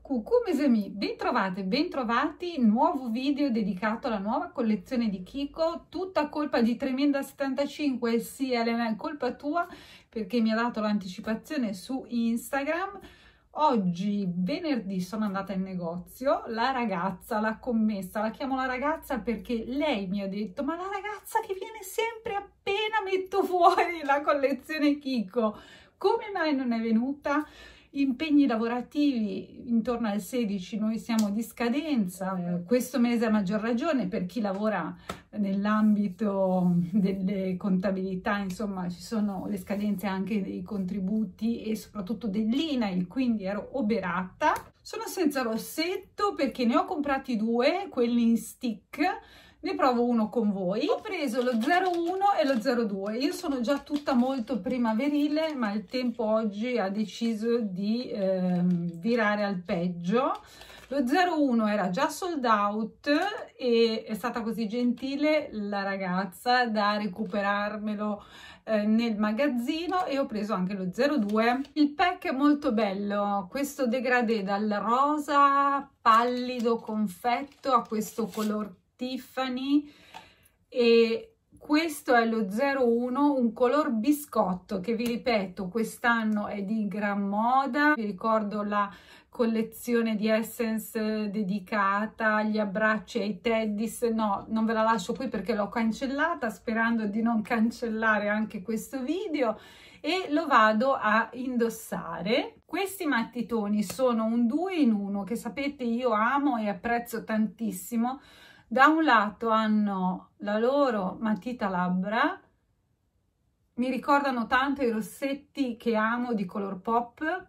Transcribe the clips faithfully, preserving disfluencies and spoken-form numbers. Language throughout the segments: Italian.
Coucou mes amis, bentrovate, bentrovati, nuovo video dedicato alla nuova collezione di Kiko, tutta colpa di Tremenda settantacinque, sì Elena è colpa tua perché mi ha dato l'anticipazione su Instagram. Oggi venerdì sono andata in negozio, la ragazza, la commessa, la chiamo la ragazza perché lei mi ha detto ma la ragazza che viene sempre appena metto fuori la collezione Kiko, come mai non è venuta? Impegni lavorativi intorno al sedici, noi siamo di scadenza, eh, questo mese a maggior ragione per chi lavora nell'ambito delle contabilità, insomma ci sono le scadenze anche dei contributi e soprattutto dell'I N A I, quindi ero oberata. Sono senza rossetto perché ne ho comprati due, quelli in stick. Ne provo uno con voi. Ho preso lo zero uno e lo zero due. Io sono già tutta molto primaverile, ma il tempo oggi ha deciso di eh, virare al peggio. Lo zero uno era già sold out e è stata così gentile la ragazza da recuperarmelo eh, nel magazzino, e ho preso anche lo zero due. Il pack è molto bello, questo degradé dal rosa pallido confetto a questo color Tiffany, e questo è lo zero uno, un color biscotto che vi ripeto quest'anno è di gran moda. Vi ricordo la collezione di Essence dedicata agli abbracci, ai teddys. No, non ve la lascio qui perché l'ho cancellata, sperando di non cancellare anche questo video, e lo vado a indossare. Questi mattitoni sono un due in uno che sapete io amo e apprezzo tantissimo. Da un lato hanno la loro matita labbra, mi ricordano tanto i rossetti che amo di Colourpop,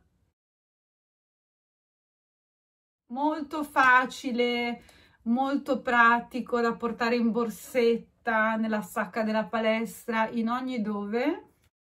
molto facile, molto pratico da portare in borsetta, nella sacca della palestra, in ogni dove.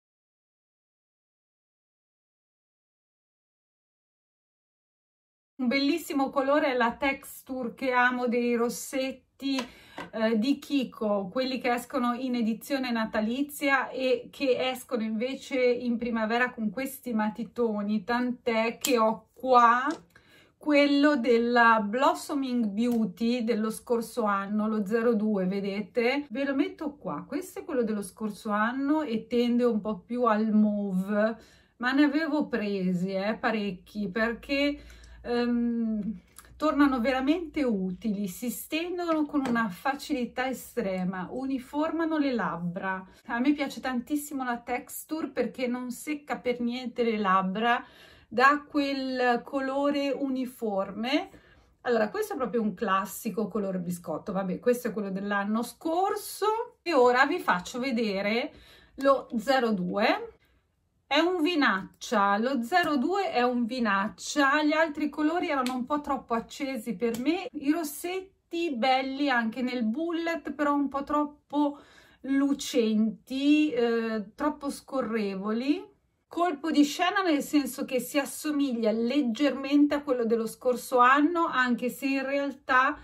Un bellissimo colore è la texture che amo dei rossetti eh, di Kiko, quelli che escono in edizione natalizia e che escono invece in primavera con questi matitoni, tant'è che ho qua quello della Blossoming Beauty dello scorso anno, lo zero due, vedete? Ve lo metto qua, questo è quello dello scorso anno e tende un po' più al mauve, ma ne avevo presi eh, parecchi perché Um, tornano veramente utili, si stendono con una facilità estrema, uniformano le labbra. A me piace tantissimo la texture perché non secca per niente le labbra, dà quel colore uniforme. Allora, questo è proprio un classico colore biscotto, vabbè, questo è quello dell'anno scorso, e ora vi faccio vedere lo zero due. È un vinaccia, lo zero due è un vinaccia, gli altri colori erano un po' troppo accesi per me, i rossetti belli anche nel bullet, però un po' troppo lucenti, eh, troppo scorrevoli. Colpo di scena nel senso che si assomiglia leggermente a quello dello scorso anno, anche se in realtà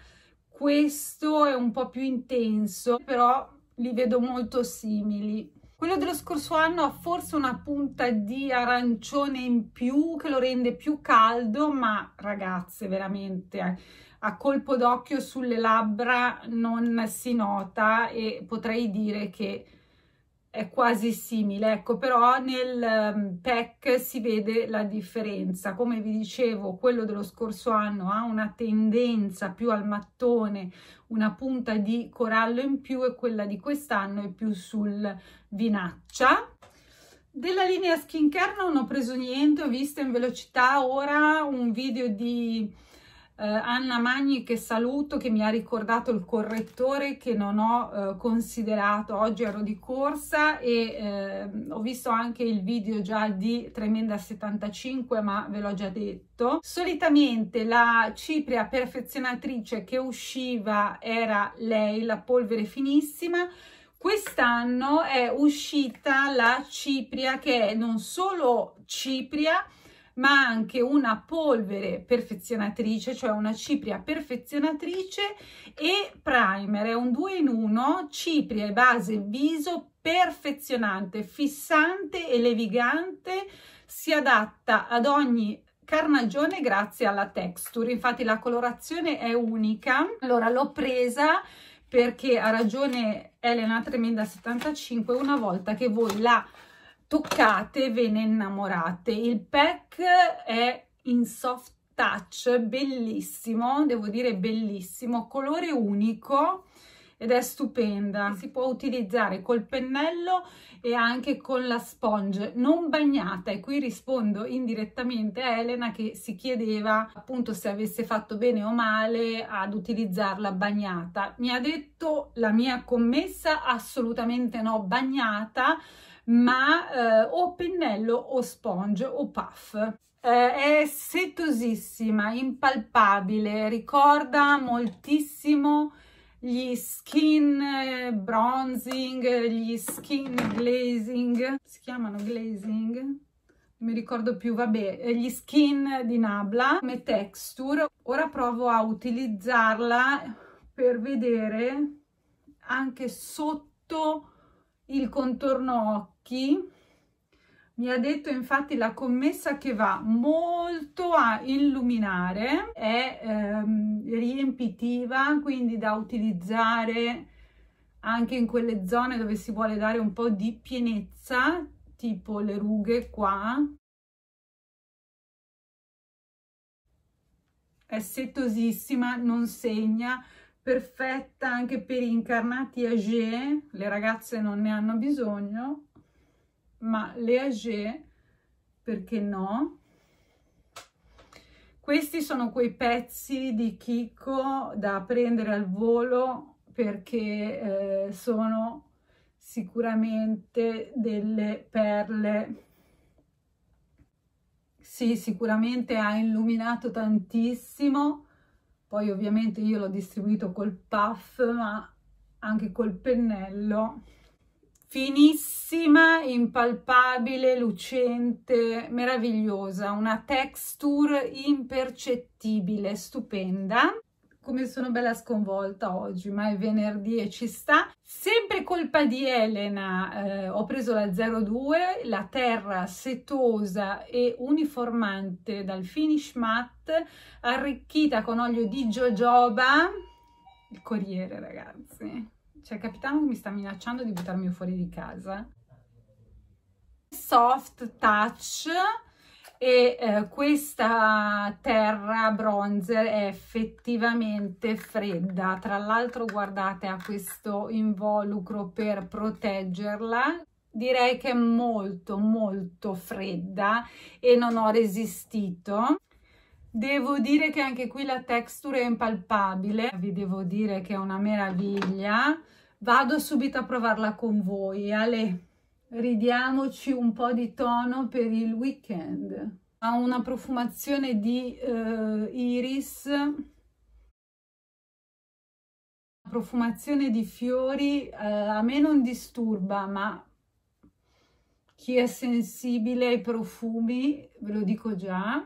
questo è un po' più intenso, però li vedo molto simili. Quello dello scorso anno ha forse una punta di arancione in più che lo rende più caldo, ma ragazze veramente a colpo d'occhio sulle labbra non si nota e potrei dire che è quasi simile, ecco, però nel pack si vede la differenza. Come vi dicevo, quello dello scorso anno ha una tendenza più al mattone, una punta di corallo in più, e quella di quest'anno è più sul vinaccia. Della linea skincare non ho preso niente, ho visto in velocità ora un video di eh, Anna Magni, che saluto, che mi ha ricordato il correttore che non ho eh, considerato. Oggi ero di corsa e eh, ho visto anche il video già di Tremenda settantacinque, ma ve l'ho già detto. Solitamente la cipria perfezionatrice che usciva era lei, la polvere finissima. Quest'anno è uscita la cipria che è non solo cipria, ma anche una polvere perfezionatrice, cioè una cipria perfezionatrice e primer. È un due in uno, cipria e base viso perfezionante, fissante e levigante, si adatta ad ogni carnagione grazie alla texture, infatti la colorazione è unica. Allora l'ho presa perché ha ragione Elena Tremenda settantacinque, una volta che voi la toccate ve ne innamorate. Il pack è in soft touch, bellissimo, devo dire bellissimo, colore unico ed è stupenda. Si può utilizzare col pennello e anche con la sponge non bagnata, e qui rispondo indirettamente a Elena che si chiedeva appunto se avesse fatto bene o male ad utilizzarla bagnata. Mi ha detto la mia commessa assolutamente no, bagnata, ma eh, o pennello o sponge o puff. Eh, è settosissima, impalpabile, ricorda moltissimo gli skin bronzing, gli skin glazing, si chiamano glazing? Non mi ricordo più, vabbè, gli skin di Nabla come texture. Ora provo a utilizzarla per vedere anche sotto il contorno occhi. Mi ha detto infatti la commessa che va molto a illuminare, è ehm, riempitiva, quindi da utilizzare anche in quelle zone dove si vuole dare un po' di pienezza, tipo le rughe qua. È settosissima, non segna, perfetta anche per incarnati âgé, le ragazze non ne hanno bisogno, ma le âgé perché no? Questi sono quei pezzi di chicco da prendere al volo perché eh, sono sicuramente delle perle. Sì, sicuramente ha illuminato tantissimo, poi ovviamente io l'ho distribuito col puff, ma anche col pennello. Finissima, impalpabile, lucente, meravigliosa, una texture impercettibile, stupenda. Come sono bella sconvolta oggi, ma è venerdì e ci sta. Sempre colpa di Elena, eh, ho preso la zero due, la terra setosa e uniformante dal Finish Matte, arricchita con olio di jojoba, il Corriere ragazzi. C'è il capitano che mi sta minacciando di buttarmi fuori di casa. Soft touch, e eh, questa terra bronzer è effettivamente fredda. Tra l'altro guardate, ha questo involucro per proteggerla. Direi che è molto molto fredda e non ho resistito. Devo dire che anche qui la texture è impalpabile, vi devo dire che è una meraviglia. Vado subito a provarla con voi. Ale, ridiamoci un po' di tono per il weekend. Ha una profumazione di uh, iris, una profumazione di fiori, uh, a me non disturba, ma chi è sensibile ai profumi, ve lo dico già.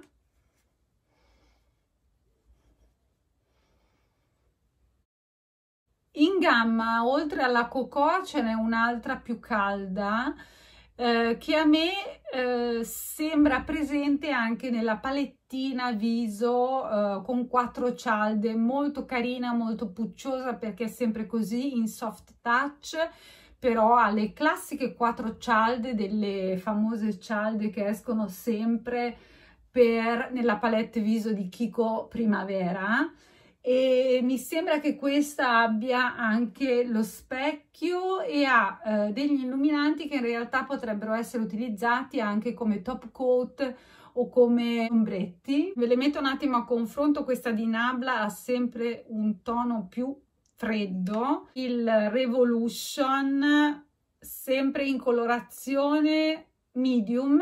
In gamma, oltre alla cocoa, ce n'è un'altra più calda eh, che a me eh, sembra presente anche nella palettina viso eh, con quattro cialde, molto carina, molto pucciosa perché è sempre così in soft touch, però ha le classiche quattro cialde, delle famose cialde che escono sempre per, nella palette viso di Kiko Primavera. E mi sembra che questa abbia anche lo specchio e ha eh, degli illuminanti che in realtà potrebbero essere utilizzati anche come top coat o come ombretti. Ve le metto un attimo a confronto. Questa di Nabla ha sempre un tono più freddo, il Revolution sempre in colorazione medium,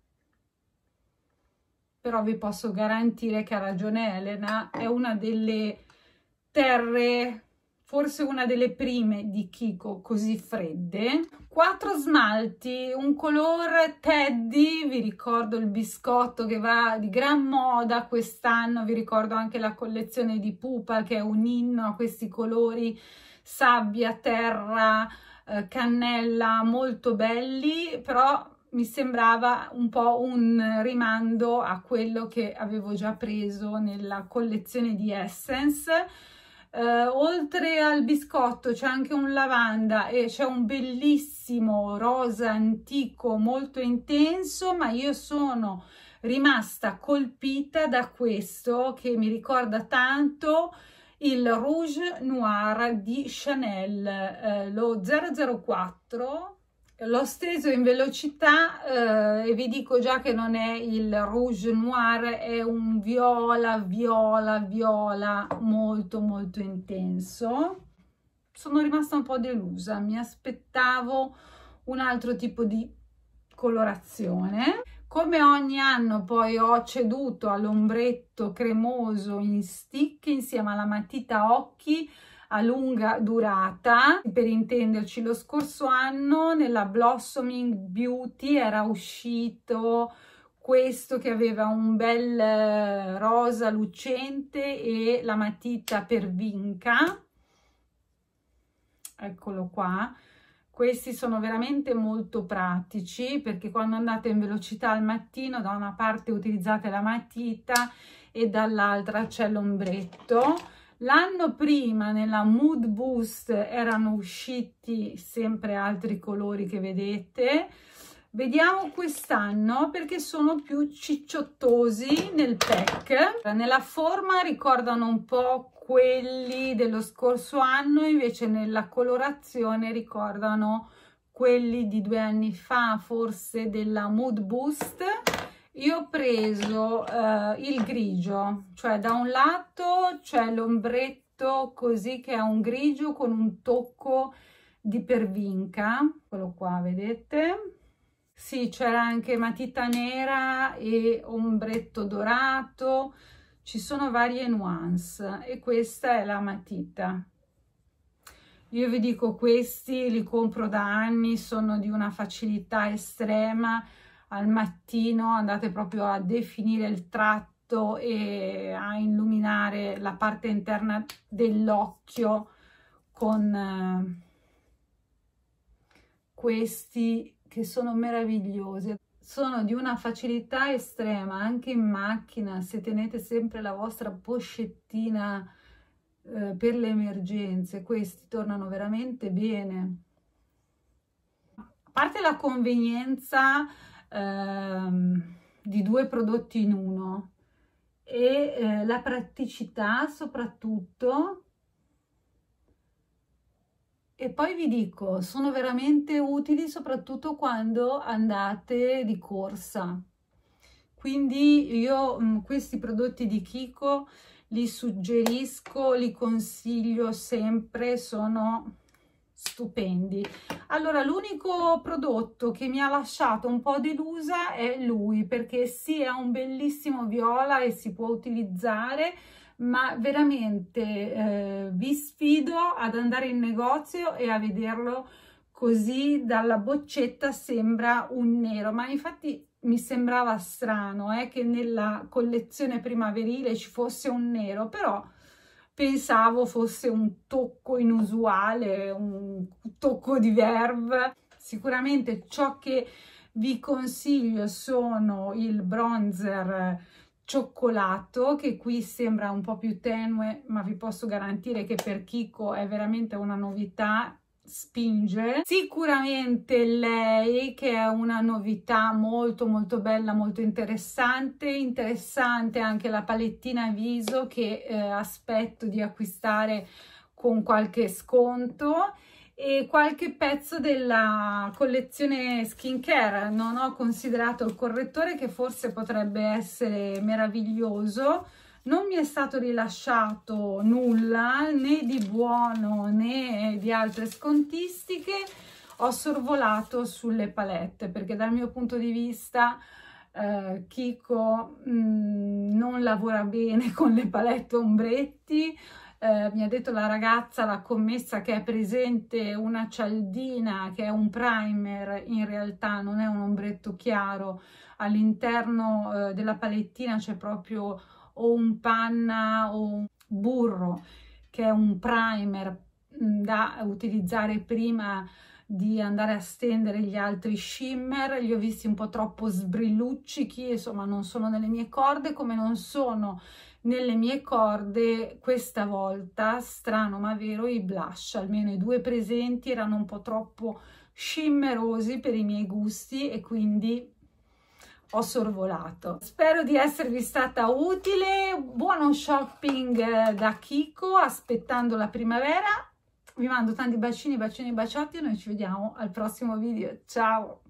però vi posso garantire che ha ragione Elena, è una delle terre, forse una delle prime di Kiko così fredde. Quattro smalti, un color Teddy, vi ricordo il biscotto che va di gran moda quest'anno, vi ricordo anche la collezione di Pupa che è un inno a questi colori sabbia, terra, eh, cannella, molto belli, però mi sembrava un po' un rimando a quello che avevo già preso nella collezione di Essence. Uh, oltre al biscotto c'è anche un lavanda e c'è un bellissimo rosa antico molto intenso, ma io sono rimasta colpita da questo che mi ricorda tanto il Rouge Noir di Chanel, eh, lo zero zero quattro. L'ho steso in velocità eh, e vi dico già che non è il Rouge Noir, è un viola, viola, viola molto molto intenso. Sono rimasta un po' delusa, mi aspettavo un altro tipo di colorazione. Come ogni anno poi ho ceduto all'ombretto cremoso in stick insieme alla matita occhi a lunga durata. Per intenderci, lo scorso anno nella Blossoming Beauty era uscito questo che aveva un bel rosa lucente e la matita per vinca, eccolo qua. Questi sono veramente molto pratici perché quando andate in velocità al mattino da una parte utilizzate la matita e dall'altra c'è l'ombretto. L'anno prima nella Mood Boost erano usciti sempre altri colori che vedete. Vediamo quest'anno perché sono più cicciottosi nel pack. Nella forma ricordano un po' quelli dello scorso anno, invece nella colorazione ricordano quelli di due anni fa, forse della Mood Boost. Io ho preso eh, il grigio, cioè da un lato c'è l'ombretto così che è un grigio con un tocco di pervinca, quello qua vedete. Sì, c'era anche matita nera e ombretto dorato, ci sono varie nuance e questa è la matita. Io vi dico, questi li compro da anni, sono di una facilità estrema. Al mattino andate proprio a definire il tratto e a illuminare la parte interna dell'occhio con eh, questi che sono meravigliosi. Sono di una facilità estrema anche in macchina, se tenete sempre la vostra pochettina eh, per le emergenze, questi tornano veramente bene. A parte la convenienza ehm, di due prodotti in uno e eh, la praticità soprattutto. E poi vi dico, sono veramente utili soprattutto quando andate di corsa. Quindi io mh, questi prodotti di Kiko li suggerisco, li consiglio sempre, sono stupendi. Allora, l'unico prodotto che mi ha lasciato un po' delusa è lui, perché sì, è un bellissimo viola e si può utilizzare, ma veramente eh, vi sfido ad andare in negozio e a vederlo così. Dalla boccetta sembra un nero, ma infatti mi sembrava strano eh, che nella collezione primaverile ci fosse un nero, però pensavo fosse un tocco inusuale, un tocco di verve. Sicuramente ciò che vi consiglio sono il bronzer cioccolato, che qui sembra un po' più tenue, ma vi posso garantire che per Kiko è veramente una novità, spinge. Sicuramente lei, che è una novità molto molto bella, molto interessante. Interessante anche la palettina viso che eh, aspetto di acquistare con qualche sconto, e qualche pezzo della collezione skincare. Non ho considerato il correttore, che forse potrebbe essere meraviglioso. Non mi è stato rilasciato nulla, né di buono né di altre scontistiche. Ho sorvolato sulle palette perché dal mio punto di vista eh, Kiko mh, non lavora bene con le palette ombretti. Eh, mi ha detto la ragazza, la commessa, che è presente una cialdina che è un primer, in realtà non è un ombretto chiaro. All'interno eh, della palettina c'è proprio o un panna o un burro, che è un primer da utilizzare prima di andare a stendere gli altri shimmer, li ho visti un po' troppo sbrilluccichi, insomma non sono nelle mie corde, come non sono nelle mie corde questa volta, strano ma vero, i blush, almeno i due presenti erano un po' troppo shimmerosi per i miei gusti e quindi ho sorvolato. Spero di esservi stata utile, buono shopping da Kiko, aspettando la primavera. Vi mando tanti bacini, bacini, baciotti e noi ci vediamo al prossimo video. Ciao!